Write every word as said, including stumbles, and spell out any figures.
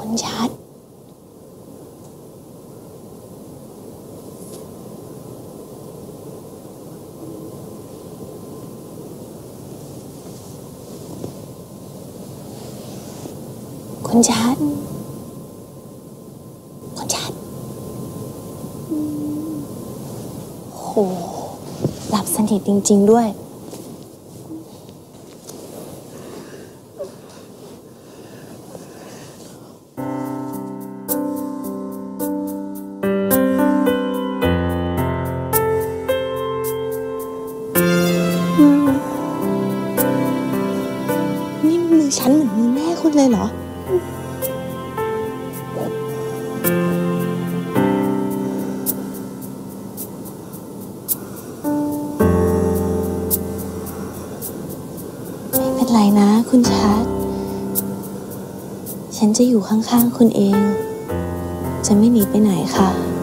คุณชัดคุณชัดคุณชัดโหหลับสนิทจริงๆด้วยนี่มือฉันเหมือนมือแม่คุณเลยเหรอไม่เป็นไรนะคุณชัดฉันจะอยู่ข้างๆคุณเองจะไม่หนีไปไหนค่ะ